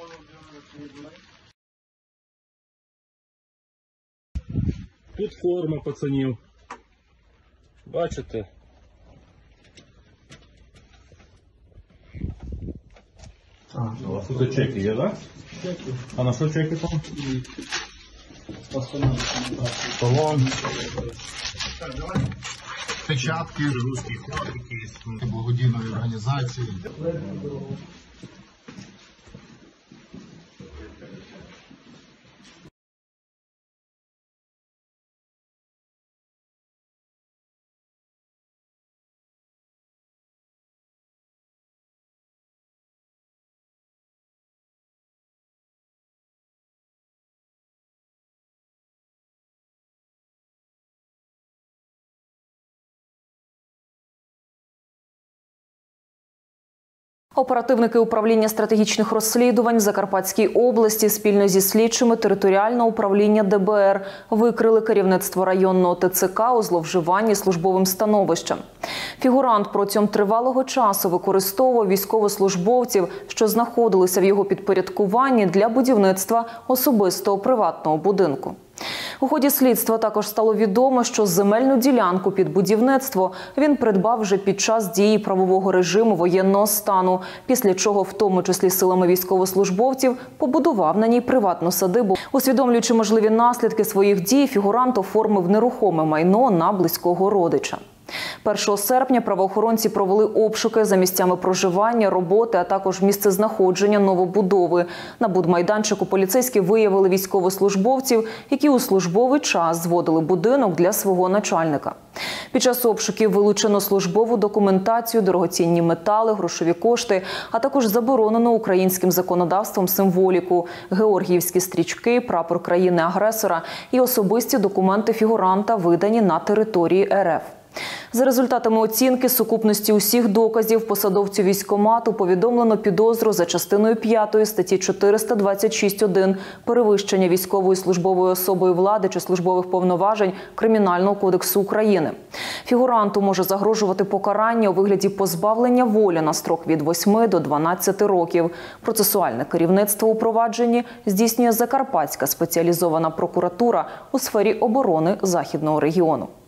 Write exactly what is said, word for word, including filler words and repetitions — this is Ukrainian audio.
Тут форма пацанів. Бачите? А, у вас тут чеки є, так? Чеки. А на що чеки там? Талон. Печатки, русський ход, якісь благодійної організації. Оперативники управління стратегічних розслідувань в Закарпатській області спільно зі слідчими територіального управління Де Бе Ер викрили керівництво районного Те Це Ка у зловживанні службовим становищем. Фігурант протягом тривалого часу використовував військовослужбовців, що знаходилися в його підпорядкуванні для будівництва особистого приватного будинку. У ході слідства також стало відомо, що земельну ділянку під будівництво він придбав вже під час дії правового режиму воєнного стану, після чого, в тому числі силами військовослужбовців, побудував на ній приватну садибу. Усвідомлюючи можливі наслідки своїх дій, фігурант оформив нерухоме майно на близького родича. першого серпня правоохоронці провели обшуки за місцями проживання, роботи, а також місцезнаходження новобудови. На будмайданчику поліцейські виявили військовослужбовців, які у службовий час зводили будинок для свого начальника. Під час обшуків вилучено службову документацію, дорогоцінні метали, грошові кошти, а також заборонено українським законодавством символіку – георгіївські стрічки, прапор країни-агресора і особисті документи фігуранта, видані на території Ер Еф. За результатами оцінки сукупності усіх доказів посадовцю військкомату повідомлено підозру за частиною п'ятою статті чотириста двадцять шість один «Перевищення військовою службовою особою влади чи службових повноважень Кримінального кодексу України». Фігуранту може загрожувати покарання у вигляді позбавлення волі на строк від восьми до дванадцяти років. Процесуальне керівництво у провадженні здійснює Закарпатська спеціалізована прокуратура у сфері оборони Західного регіону.